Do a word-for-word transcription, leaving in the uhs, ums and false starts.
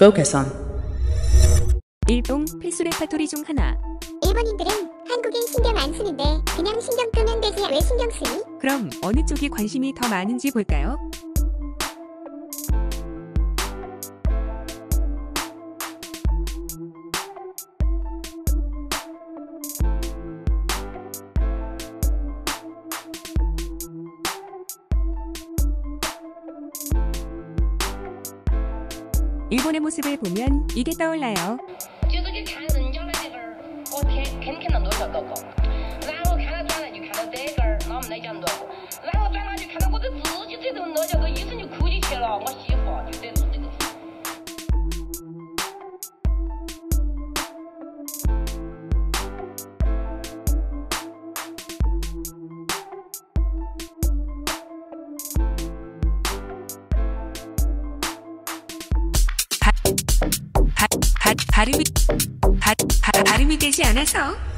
Focus on. 일동 필수 레파토리 중 하나. 일본인들은 한국인 신경 안 쓰는데 그냥 신경 끄면 되지 왜 신경 쓰니? 그럼 어느 쪽이 관심이 더 많은지 볼까요? 일본의 모습을 보면 이게 떠올라요. 就是去看人家的这个儿，我天天天能多少个个，然后看了转了就看到这个儿，那我们来讲多，然后转了就看到我的自己这种多叫做一声就哭进去了，我媳妇就得做这个。 바, 바, 발음이 바, 바, 발음이 되지 않아서